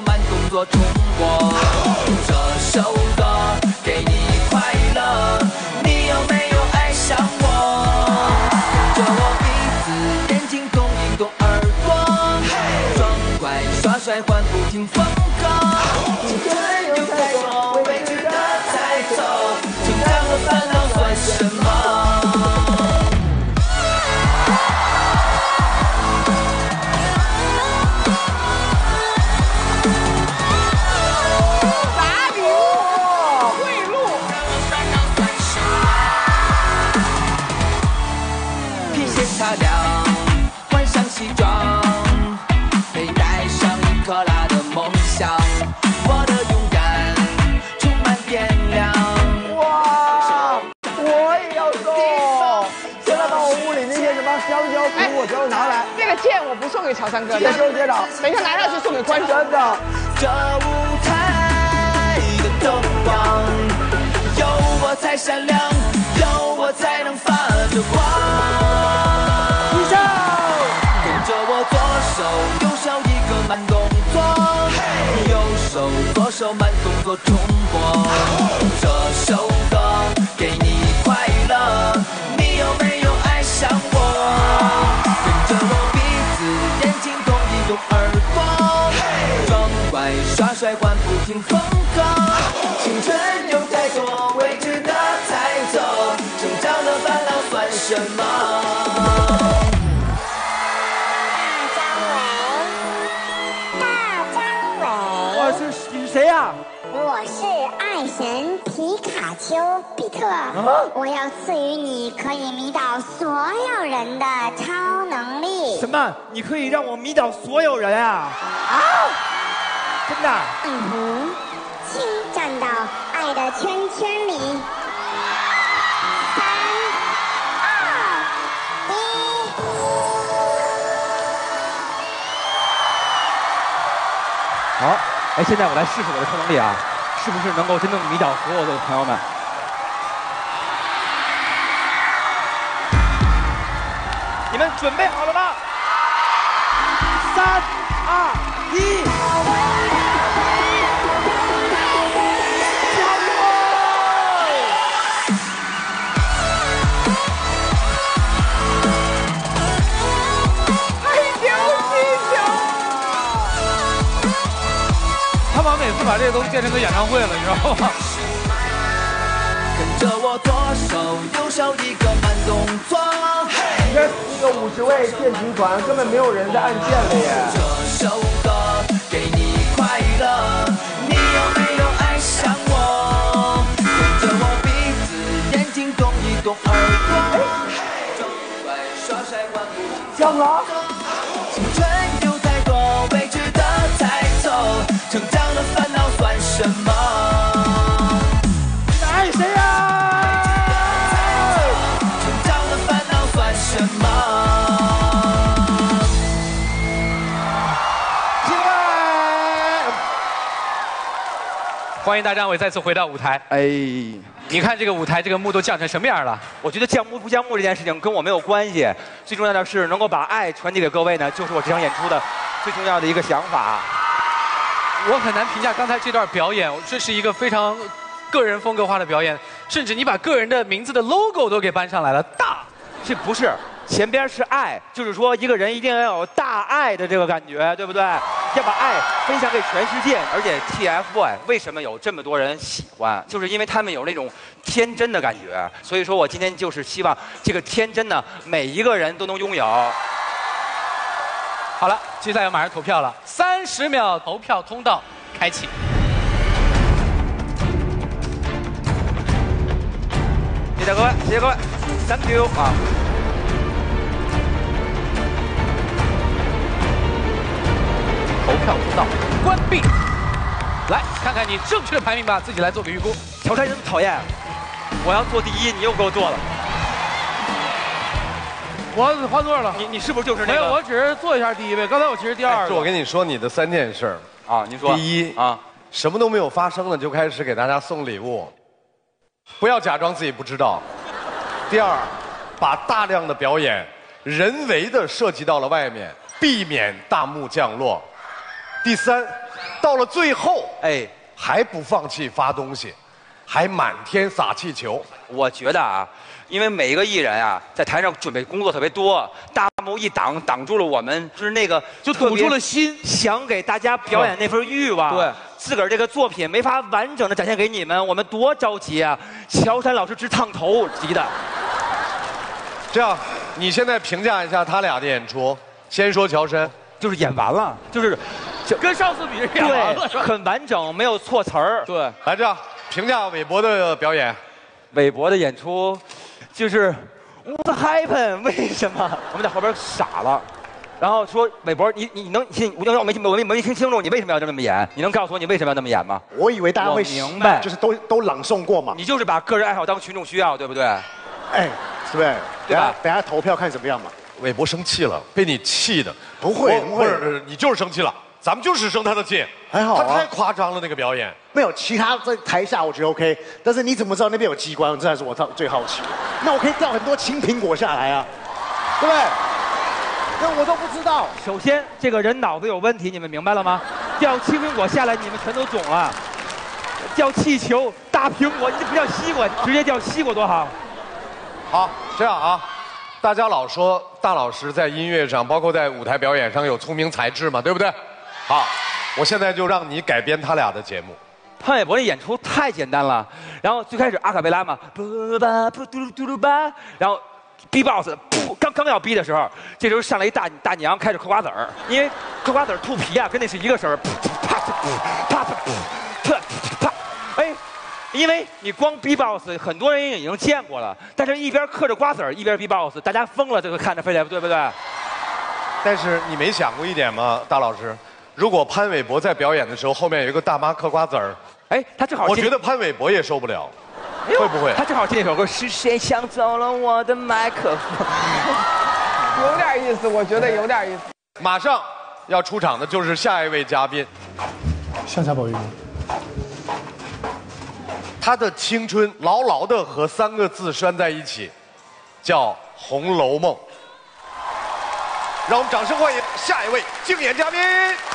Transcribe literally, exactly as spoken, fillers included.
慢动作重播。这首歌给你快乐，你有没有爱上我？跟着我鼻子眼睛动一动耳朵，装乖耍帅换不停风格。青春有太多未知的猜测，成长的烦恼算什么？ 擦亮，换上西装，佩戴上一克拉的梦想，我的勇敢充满电量。 哇，我也要送！现在把我屋里那些什么香蕉、苹果全都拿来。 那个剑我不送给乔三哥的， 接收接着， 等一下拿上去送给观众。 真的， 这舞台的灯光，有我才闪亮，有我才能发着光。 左手右手一个慢动作，右手左手慢动作重播。这首歌给你快乐，你有没有爱上我？跟着我鼻子眼睛动一动耳朵，装乖耍帅换不停风格。青春有太多未知的猜测，成长的烦恼算什么？ 谁呀、啊？ 我是爱神皮卡丘比特，啊、我要赐予你可以迷倒所有人的超能力。 什么？你可以让我迷倒所有人啊？啊！真的？ 嗯哼，请站到爱的圈圈里。三、二、一。 好。 哎，现在我来试试我的超能力啊，是不是能够真正迷倒所有的朋友们？你们准备好了吗？三、二、一，加油！ 太牛逼了！ 他们每次把这些东西变成个演唱会了，你知道吗？ 跟着我左手右手一个慢动作。 你看那个五十位电瓶团根本没有人在按键了耶。 这首歌给你快乐，你有没有爱上我？跟着我鼻子眼睛动一动耳朵，装乖耍帅换不停。 香了。 青春有太多未知的猜测。 成长的烦恼算什么？ 你爱谁呀、啊？ 成长的烦恼算什么？ 进来！欢迎大张伟再次回到舞台。 哎， 你看这个舞台，这个幕都降成什么样了？ 我觉得降幕不降幕这件事情跟我没有关系，最重要的是能够把爱传递给各位呢，就是我这场演出的最重要的一个想法。 我很难评价刚才这段表演，这是一个非常个人风格化的表演，甚至你把个人的名字的 logo 都给搬上来了。大， 这不是前边是爱，就是说一个人一定要有大爱的这个感觉，对不对？要把爱分享给全世界。而且 T F BOYS 为什么有这么多人喜欢，就是因为他们有那种天真的感觉。所以说我今天就是希望这个天真呢，每一个人都能拥有。 好了，接下来马上投票了，三十秒投票通道开启。 谢谢各位，谢谢各位 ，Thank you 啊！ 投票通道关闭，来看看你正确的排名吧，自己来做个预估。 乔杉真讨厌，我要做第一，你又给我做了。 我换座了， 你你是不是就是那个？ 没有，我只是坐一下第一位。刚才我其实第二个。 我跟你说你的三件事啊，您说。 第一啊， 什么都没有发生呢，就开始给大家送礼物，不要假装自己不知道。第二，把大量的表演人为的涉及到了外面，避免大幕降落。第三， 到了最后， 哎， 还不放弃发东西，还满天撒气球。 我觉得啊，因为每一个艺人啊，在台上准备工作特别多，大幕一挡，挡住了我们，就是那个就堵住了心， 想给大家表演那份欲望。 对， 自个儿这个作品没法完整的展现给你们，我们多着急啊！乔杉老师直烫头，急的。 这样，你现在评价一下他俩的演出。先说乔杉， 就是演完了，就是就跟上次比是演完了， 对，很完整，没有错词儿。 对， 来这样评价韦伯的表演。 韦伯的演出，就是 What happened？ 为什么？我们在后边傻了。然后说韦伯，你你能你我我没我没没听清楚，你为什么要这么演？你能告诉我你为什么要那么演吗？ 我以为大家会我明白就是都都朗诵过嘛。 你就是把个人爱好当群众需要，对不对？ 哎，对不对？ 对吧？ 等下投票看怎么样嘛。 韦伯生气了，被你气的。 不会，不会， 不是你就是生气了，咱们就是生他的气。 还好啊他太夸张了那个表演。 没有，其他在台下我觉得 OK，但是你怎么知道那边有机关？这才是我最好奇的。那我可以掉很多青苹果下来啊，对不对？那我都不知道。 首先，这个人脑子有问题，你们明白了吗？掉青苹果下来，你们全都肿了。掉气球、大苹果，你这不叫西瓜，直接掉西瓜多好。 好，这样啊，大家老说大老师在音乐上，包括在舞台表演上有聪明才智嘛，对不对？好，我现在就让你改编他俩的节目。 潘玮柏的演出太简单了，然后最开始阿卡贝拉嘛，布巴布嘟噜嘟噜巴，然后 B-box 噗，刚刚要逼的时候，这时候上来一大大娘开始嗑瓜子儿，因为嗑瓜子儿吐皮啊，跟那是一个声儿，啪啪啪啪啪，哎，因为你光 B-box 很多人已经见过了，但是一边嗑着瓜子儿一边 B-box， 大家疯了，这个看着非得对不对？ 但是你没想过一点吗，大老师？如果潘玮柏在表演的时候，后面有一个大妈嗑瓜子儿， 哎，他正好我觉得潘玮柏也受不了， 哎、 会不会？ 他正好接那首歌，是谁抢走了我的麦克风？ 有点意思，我觉得有点意思。 马上要出场的就是下一位嘉宾， 向下宝玉， 他的青春牢牢的和三个字拴在一起，叫《红楼梦》。让我们掌声欢迎下一位竞演嘉宾。